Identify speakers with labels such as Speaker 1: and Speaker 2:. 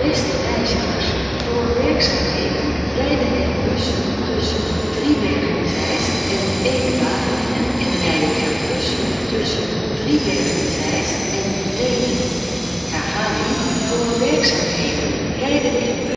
Speaker 1: Beste reizigers, door werkzaamheden rijden er bussen tussen Driebergen Zeist en Eekwagen en rijden er bussen tussen Driebergen Zeist en Reden. Herhaling, door werkzaamheden rijden er